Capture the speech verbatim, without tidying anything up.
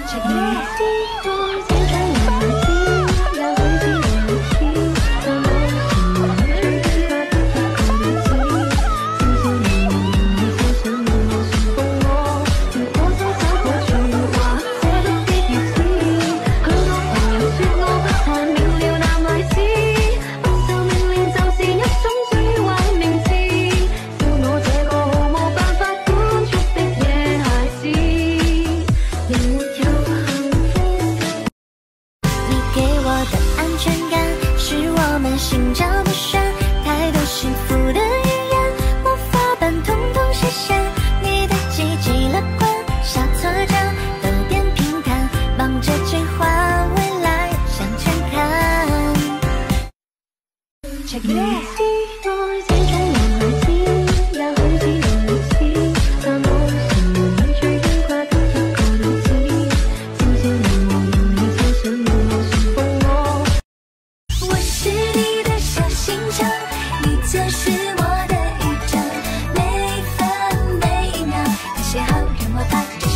心照不宣，太多幸福的语言，魔法般统统实现。你的积极乐观，小挫折都变平坦，忙着计划未来，向前看。Check it out。这是我的一张，每分每一秒，你写好让我拍。